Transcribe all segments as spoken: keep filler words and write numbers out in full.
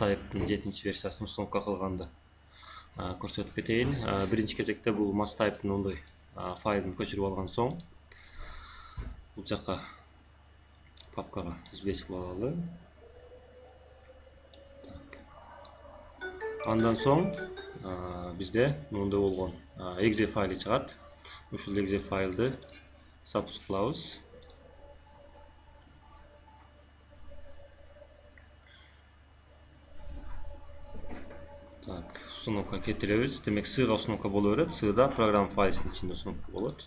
Mastype'ın жетинчи версиясын установка кылганды көрсөтүп кетейин. Биринчи кезекте бул Mastype'ын ондой файлын көчүрүп алган соң бул жака папкага извлечип алалы. Андан соң бизде мындай болгон exe файлы чыгат. Ушул exe файлды запуск кылабыз. Так, установка кетиребиз. Демек сыга установка боло берет. Сыда программа файлысынын ичинде установка болот.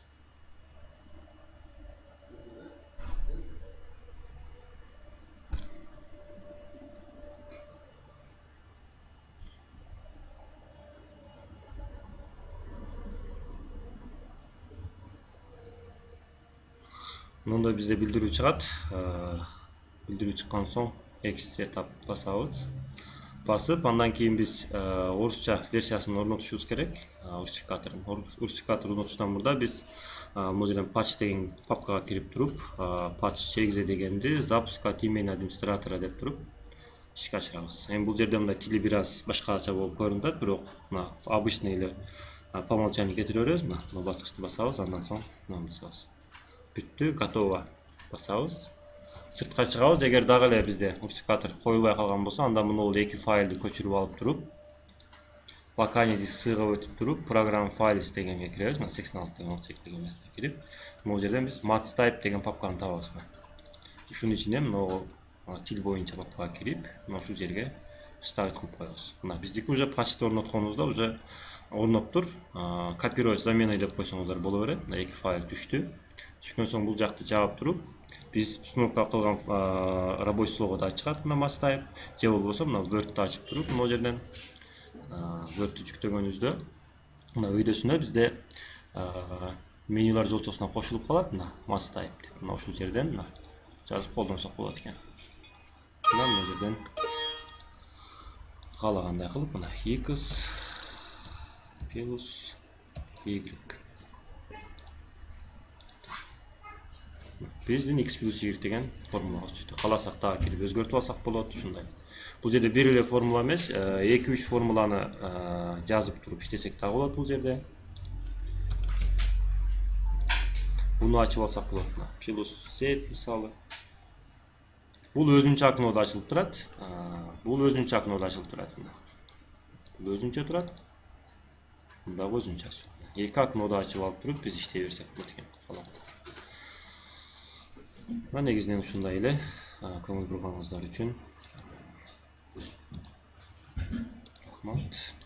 Мындай бизде билдирүү чыгат. Билдирүү чыккан соң Exit'e тап басабыз. Басып, андан кийин биз орусча версиясын орнотушубуз керек. Русификаторун. Русификатор орнотуштан мурда биз бул жерден patch деген папкага кирип туруп, patch exe дегенди запускать имени администратора деп туруп ишке ашырабыз. Эми бул жерде мындай тили бир аз башкача болуп көрүнүп атат, бирок мына обычный эле по умолчанию кетире беребиз. Мына баскычты басабыз, андан соң мынаны басабыз. Бүттү, готово басабыз. Сыртка чыгабыз. Эгер дагы эле бизде русификатор коюлбай калган болсо, анда муну эки файлды көчүрүп алып туруп, локальный сыга өтүп туруп, программа files дегенге киребиз. Мына сексен алты он сегиз деген месте кирип, бул жерден биз Mastype деген папканы табабыз. Ушунун ичине мына тил боюнча папкага кирип, мына ушул жерге вставить кылып коебуз. Мына биздики уже patch'ты орнотконубузда уже орноптур. Копировать заменой деп койсоңуздар боло берет. Мына эки файл түштү. Түшкөн соң бул жакты жаап туруп, биз установка кылган рабочий слогоду ачат мына Mastype, же болбосо мына Word'ду ачып туруп, мына жерден Word'ду жүктөгөнүбүздө мына өйдөсүнө бизде менюлар жолчосуна кошулуп калат, мына Mastype деп. Мына ушул жерден мына жазып колдонсок болот экен. Мына бул жерден каалагандай кылып мына x плюс y. Биздин x плюс y деген формулага түштү. Кааласак дагы кирип өзгөртүп алсак болот, ушундай. Бул жерде бир эле формула эмес, эки үч формуланы жазып туруп иштесек дагы болот бул жерде. Буну ачып алсак болот. Плюс z мисалы. Бул өзүнчө окнодо ачылып турат. Бул өзүнчө окнодо ачылып турат. Бул өзүнчө турат. Мында өзүнчө ачылат. Эки окнодо ачып алып туруп биз иштей берсек болот экен. Мына негизинен ушундай эле. Көңүл бурганыңыздар үчүн рахмат.